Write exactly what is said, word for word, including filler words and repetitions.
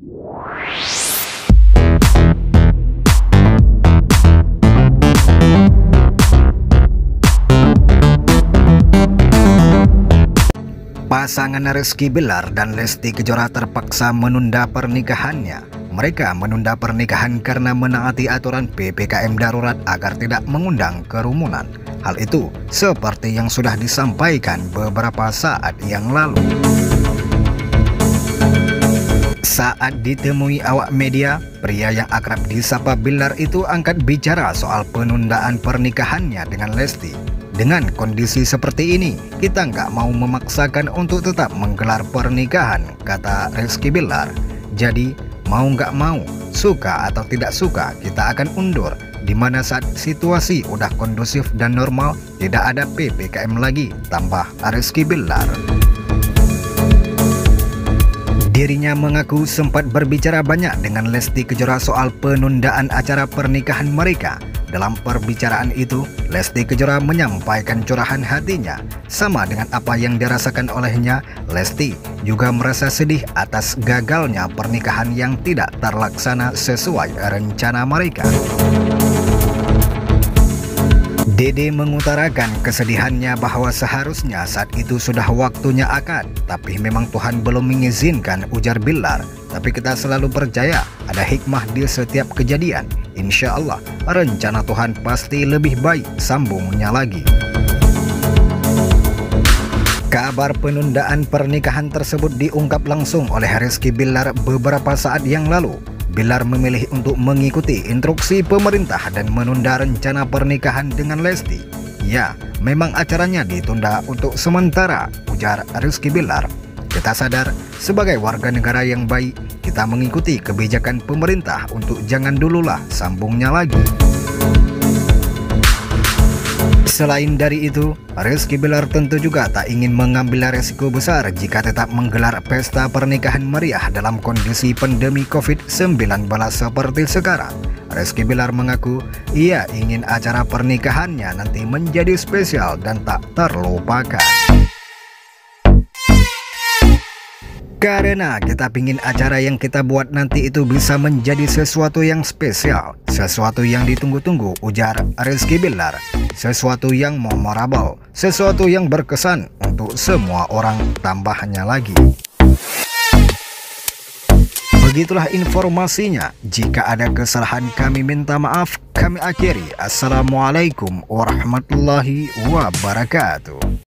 Pasangan Rizky Billar dan Lesti Kejora terpaksa menunda pernikahannya. Mereka menunda pernikahan karena menaati aturan P P K M darurat agar tidak mengundang kerumunan. Hal itu seperti yang sudah disampaikan beberapa saat yang lalu. Saat ditemui awak media, pria yang akrab disapa Billar itu angkat bicara soal penundaan pernikahannya dengan Lesti. Dengan kondisi seperti ini, kita nggak mau memaksakan untuk tetap menggelar pernikahan, kata Rizky Billar. Jadi, mau nggak mau, suka atau tidak suka, kita akan undur. Dimana saat situasi udah kondusif dan normal, tidak ada P P K M lagi, tambah Rizky Billar. Dirinya mengaku sempat berbicara banyak dengan Lesti Kejora soal penundaan acara pernikahan mereka. Dalam perbicaraan itu, Lesti Kejora menyampaikan curahan hatinya. Sama dengan apa yang dirasakan olehnya, Lesti juga merasa sedih atas gagalnya pernikahan yang tidak terlaksana sesuai rencana mereka. Dede mengutarakan kesedihannya bahwa seharusnya saat itu sudah waktunya akad, tapi memang Tuhan belum mengizinkan, ujar Billar. Tapi kita selalu percaya ada hikmah di setiap kejadian. Insya Allah rencana Tuhan pasti lebih baik, sambungnya lagi. Kabar penundaan pernikahan tersebut diungkap langsung oleh Rizky Billar beberapa saat yang lalu. Billar memilih untuk mengikuti instruksi pemerintah dan menunda rencana pernikahan dengan Lesti. Ya, memang acaranya ditunda untuk sementara, ujar Rizky Billar. Kita sadar sebagai warga negara yang baik, kita mengikuti kebijakan pemerintah untuk jangan dululah, sambungnya lagi. Selain dari itu, Rizky Billar tentu juga tak ingin mengambil resiko besar jika tetap menggelar pesta pernikahan meriah dalam kondisi pandemi COVID sembilan belas seperti sekarang. Rizky Billar mengaku ia ingin acara pernikahannya nanti menjadi spesial dan tak terlupakan. Karena kita pingin acara yang kita buat nanti itu bisa menjadi sesuatu yang spesial, sesuatu yang ditunggu-tunggu, ujar Rizky Billar. Sesuatu yang memorable, sesuatu yang berkesan untuk semua orang, tambahnya lagi. Begitulah informasinya. Jika ada kesalahan kami minta maaf. Kami akhiri. Assalamualaikum warahmatullahi wabarakatuh.